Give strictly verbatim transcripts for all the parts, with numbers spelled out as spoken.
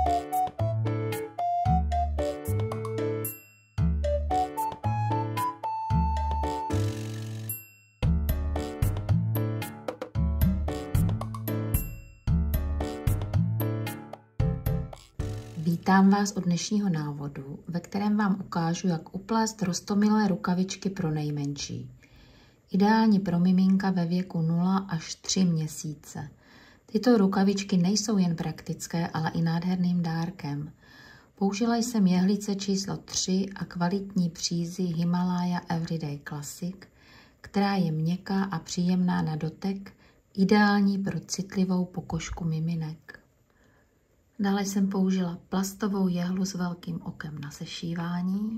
Vítám vás u dnešního návodu, ve kterém vám ukážu, jak uplést roztomilé rukavičky pro nejmenší. Ideální pro miminka ve věku nula až tři měsíce. Tyto rukavičky nejsou jen praktické, ale i nádherným dárkem. Použila jsem jehlice číslo tři a kvalitní přízy Himalaya Everyday Classic, která je měkká a příjemná na dotek, ideální pro citlivou pokožku miminek. Dále jsem použila plastovou jehlu s velkým okem na sešívání,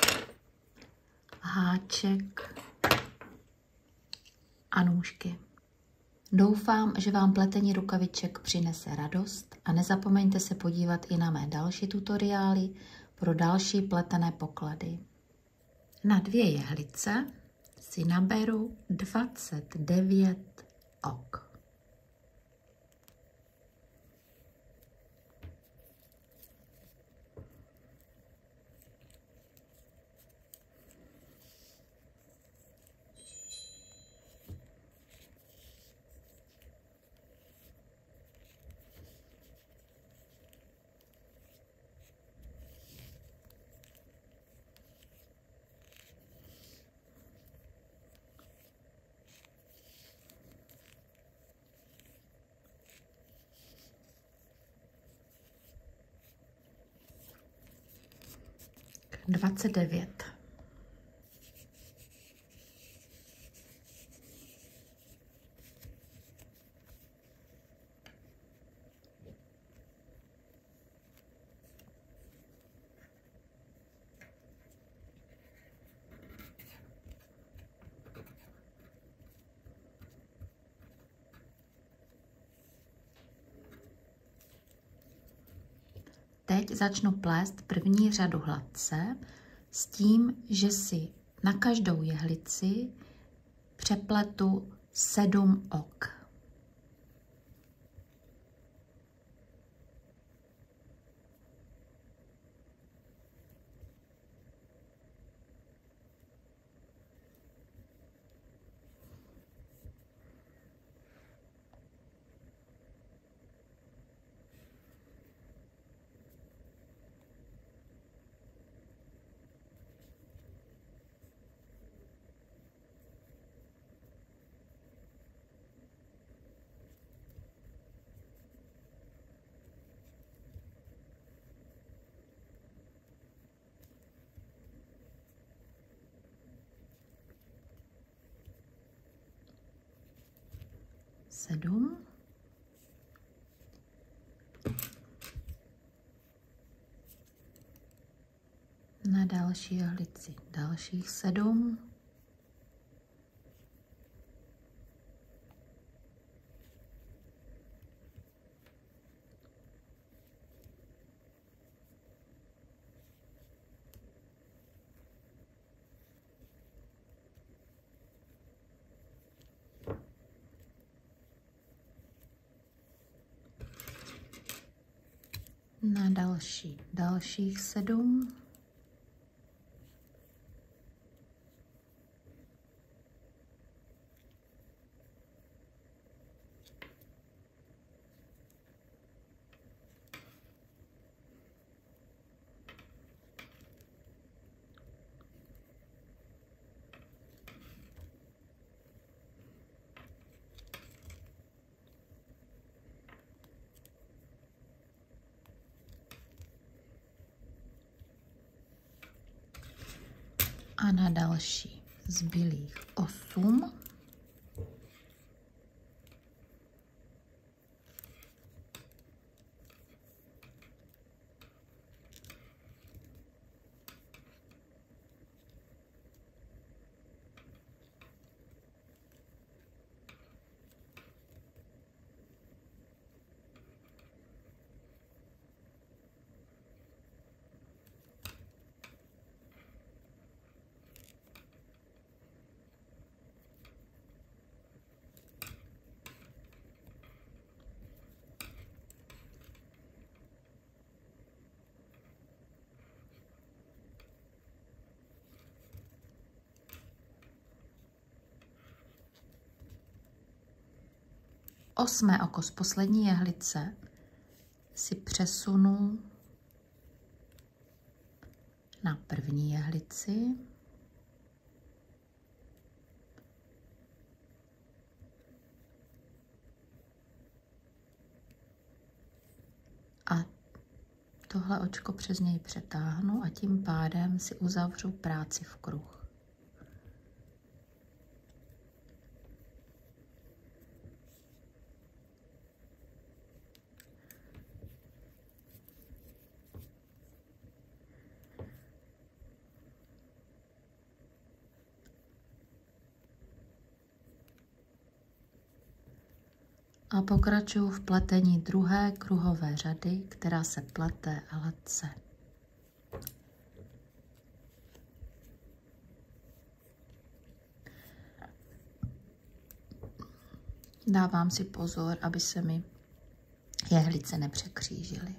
háček a nůžky. Doufám, že vám pletení rukaviček přinese radost a nezapomeňte se podívat i na mé další tutoriály pro další pletené poklady. Na dvě jehlice si naberu dvacet devět ok. dvacet devět. Teď začnu plést první řadu hladce s tím, že si na každou jehlici přepletu sedm ok. Sedm. Na další jehlici dalších sedm. Na další dalších sedm. A na další zbylých osm. osmé oko z poslední jehlice si přesunu na první jehlici. A tohle očko přes něj přetáhnu a tím pádem si uzavřu práci v kruh. A pokračuju v pletení druhé kruhové řady, která se plete hladce. Dávám si pozor, aby se mi jehlice nepřekřížily.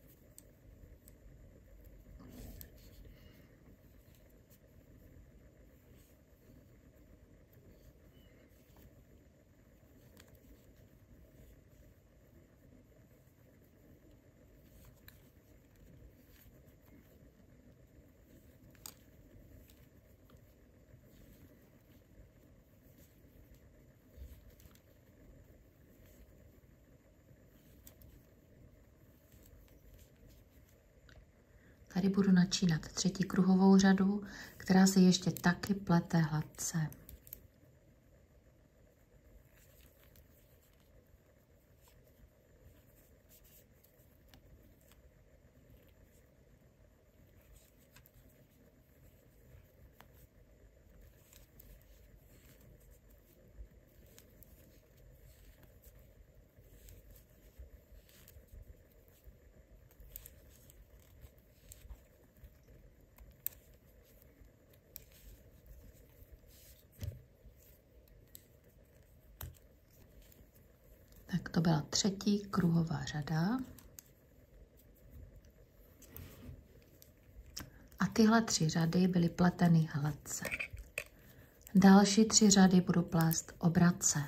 Tady budu načínat třetí kruhovou řadu, která se ještě taky plete hladce. Tak to byla třetí kruhová řada. A tyhle tři řady byly pleteny hladce. Další tři řady budu plést obratce.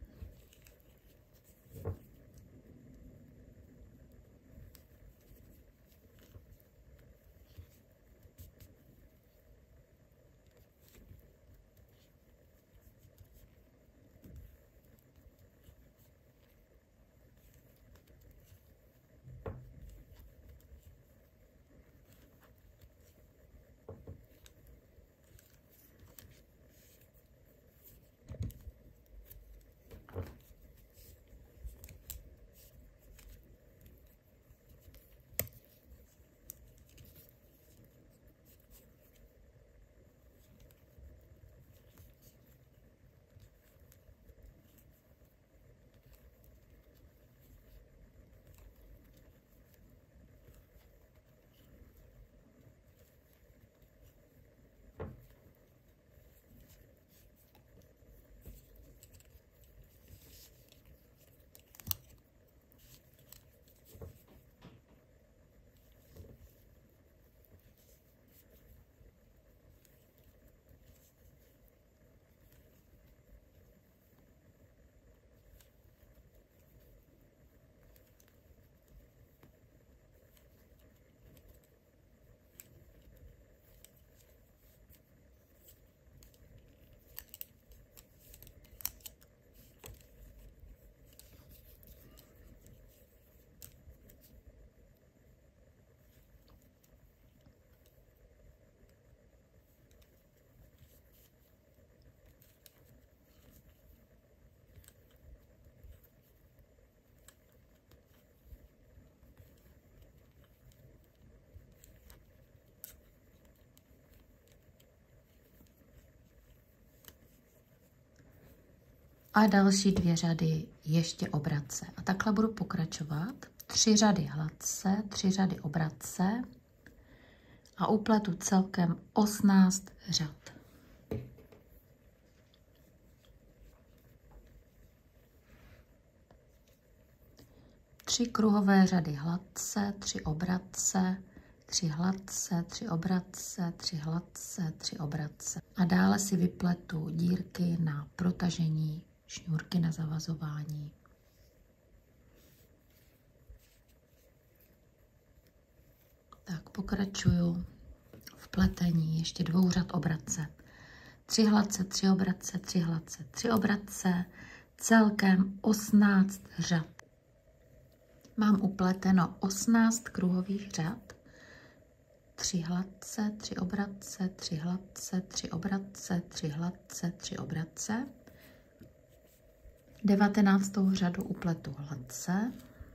A další dvě řady ještě obratce. A takhle budu pokračovat. Tři řady hladce, tři řady obratce a upletu celkem osmnáct řad. Tři kruhové řady hladce, tři obratce, tři hladce, tři obratce, tři hladce, tři obratce. A dále si vypletu dírky na protažení, šňůrky na zavazování. pokračuju v pletení ještě dvou řad obratce. Tři hladce, tři obratce, tři hladce, tři obratce, celkem osmnáct řad. Mám upleteno osmnáct kruhových řad. Tři hladce, tři obratce, tři hladce, tři obratce, tři hladce, tři obratce. devatenáctou řadu upletu hladce.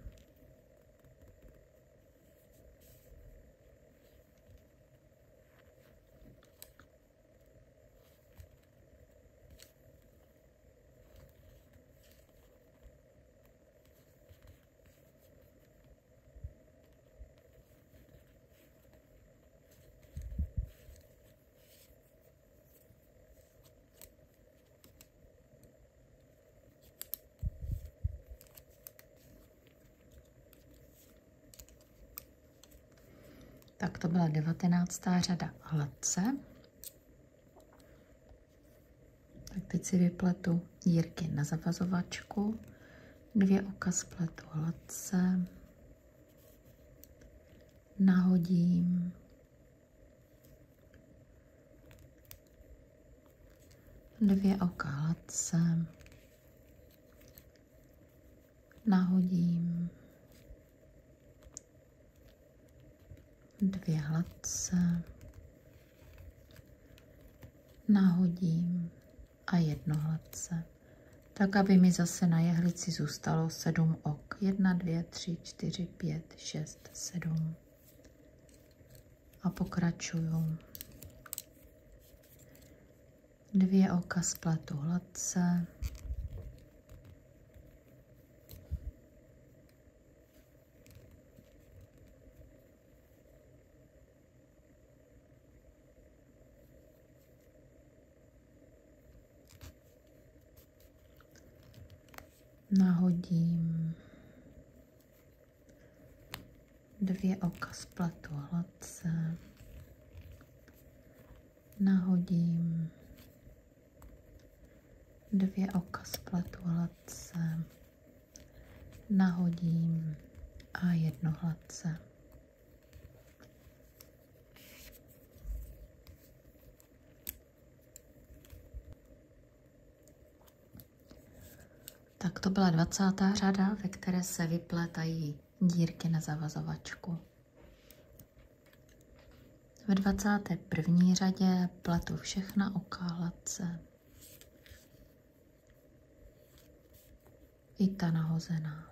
Tak to byla devatenáctá řada hladce. Tak teď si vypletu dírky na zavazovačku, dvě oka spletu hladce, nahodím, dvě oka hladce, nahodím, dvě hladce, nahodím a jedno hladce, tak aby mi zase na jehlici zůstalo sedm ok. Jedna, dvě, tři, čtyři, pět, šest, sedm. A pokračuju. Dvě oka spletu hladce, nahodím, dvě oka spletu hladce, nahodím, dvě oka spletu hladce, nahodím a jedno hladce. Tak to byla dvacátá řada, ve které se vyplétají dírky na zavazovačku. Ve dvacáté první řadě pletu všechna oka hladce. I ta nahozená.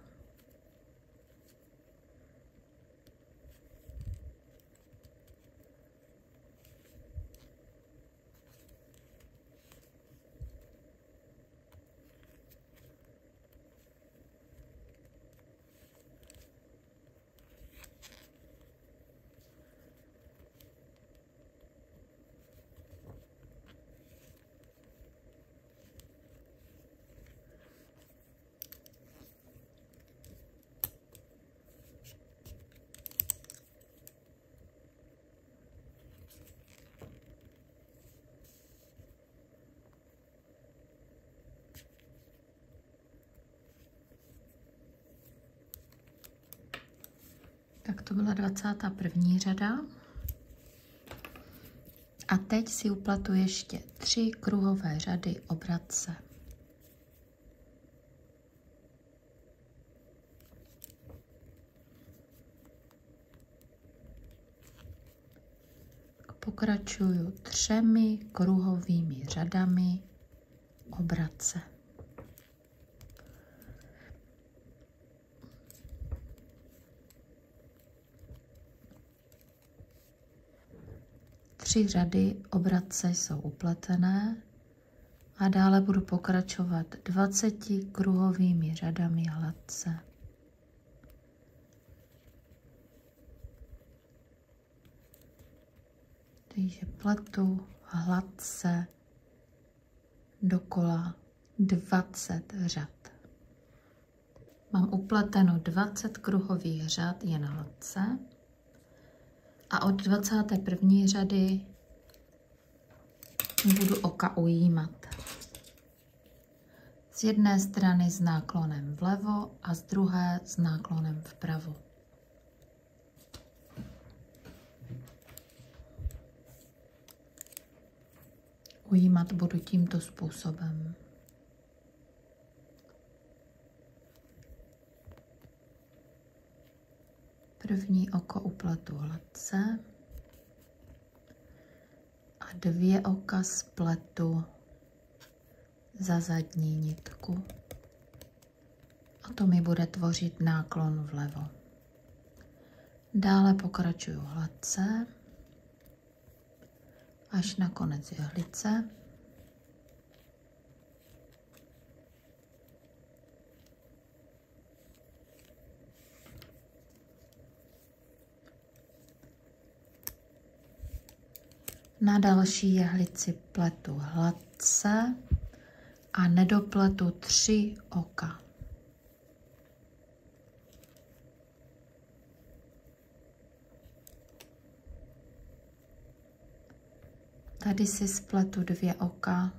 Tak to byla dvacátá první řada. A teď si upletu ještě tři kruhové řady obratce. Pokračuju třemi kruhovými řadami obratce. Tři řady obratce jsou upletené a dále budu pokračovat dvaceti kruhovými řadami hladce. Takže pletu hladce dokola dvacet řad. Mám upleteno dvacet kruhových řad jen hladce. A od dvacáté první řady budu oka ujímat. Z jedné strany s náklonem vlevo a z druhé s náklonem vpravo. Ujímat budu tímto způsobem. První oko upletu hladce a dvě oka spletu za zadní nitku. A to mi bude tvořit náklon vlevo. Dále pokračuju hladce až na konec jehlice. Na další jehlici pletu hladce a nedopletu tři oka. Tady si spletu dvě oka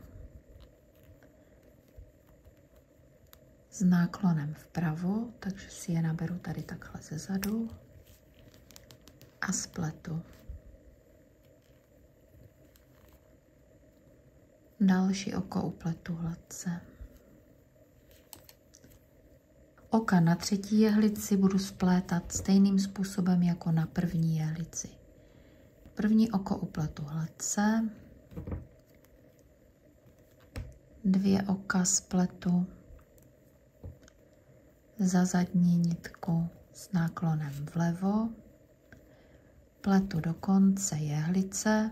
s náklonem vpravo, takže si je naberu tady takhle ze zadu a spletu. Další oko upletu hladce. Oka na třetí jehlici budu splétat stejným způsobem jako na první jehlici. První oko upletu hladce, dvě oka spletu za zadní nitku s náklonem vlevo, pletu do konce jehlice,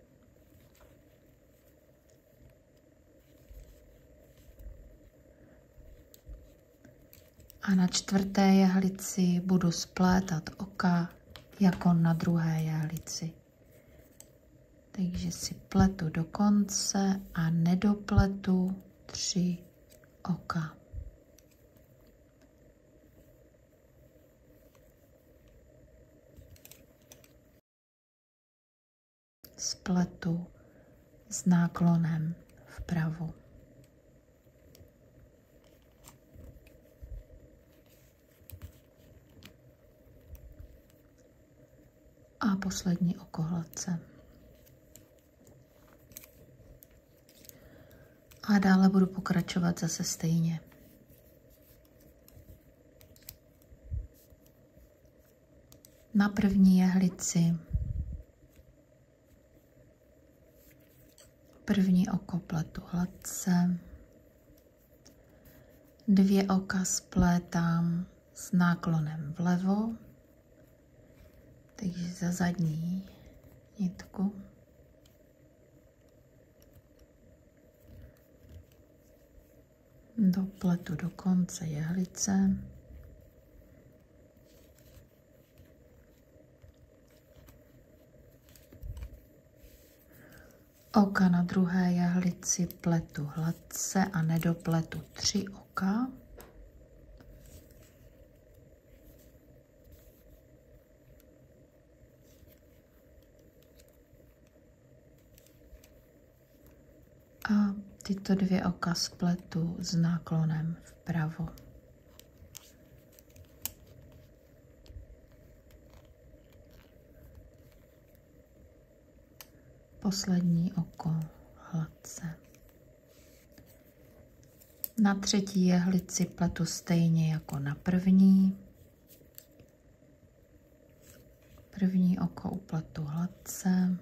a na čtvrté jehlici budu splétat oka jako na druhé jehlici. Takže si pletu do konce a nedopletu tři oka. Spletu s náklonem vpravo. A poslední oko hladce. A dále budu pokračovat zase stejně. Na první jehlici první oko pletu hladce, dvě oka splétám s náklonem vlevo, takže za zadní nitku. Dopletu do konce jehlice. Oka na druhé jehlici pletu hladce a nedopletu tři oka. A tyto dvě oka spletu s náklonem vpravo. Poslední oko hladce. Na třetí jehlici pletu stejně jako na první. První oko upletu hladce.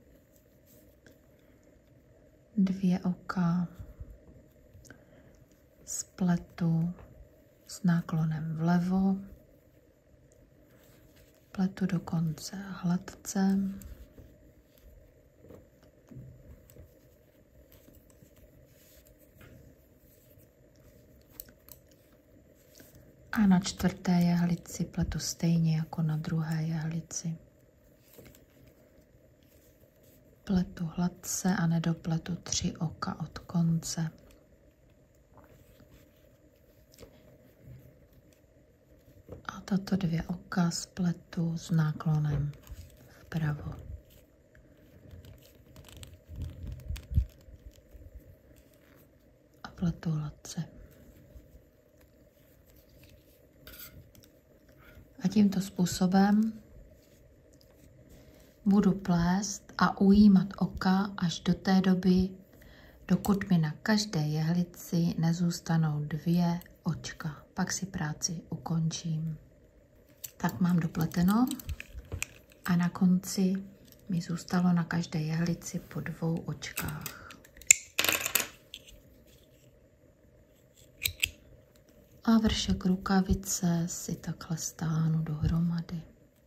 Dvě oka spletu s náklonem vlevo, pletu do konce hladce, a na čtvrté jehlici pletu stejně jako na druhé jehlici. Pletu hladce a nedopletu tři oka od konce. A tato dvě oka spletu s náklonem vpravo. A pletu hladce. A tímto způsobem Budu plést a ujímat oka až do té doby, dokud mi na každé jehlici nezůstanou dvě očka. Pak si práci ukončím. Tak mám dopleteno a na konci mi zůstalo na každé jehlici po dvou očkách. A vršek rukavice si takhle stáhnu dohromady.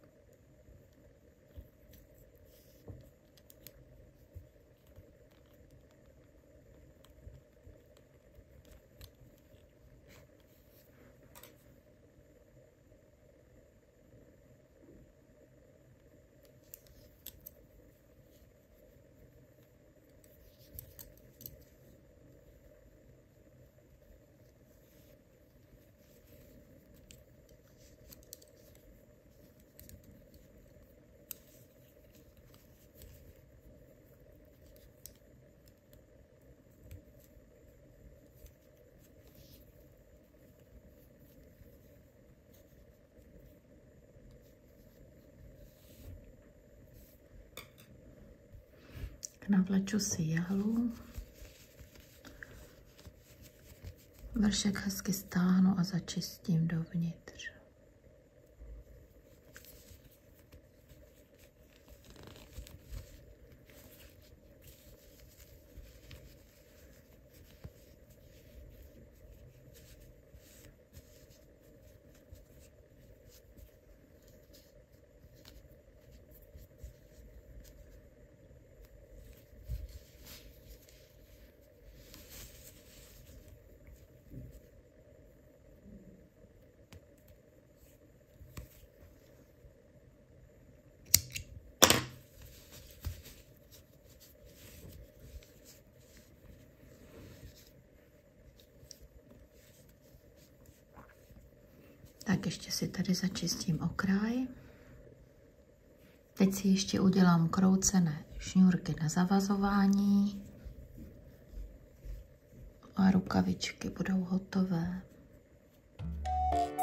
Navleču si jehlu, vršek hezky stáhnu a začistím dovnitř. Tak ještě si tady začistím okraj. Teď si ještě udělám kroucené šňůrky na zavazování a rukavičky budou hotové.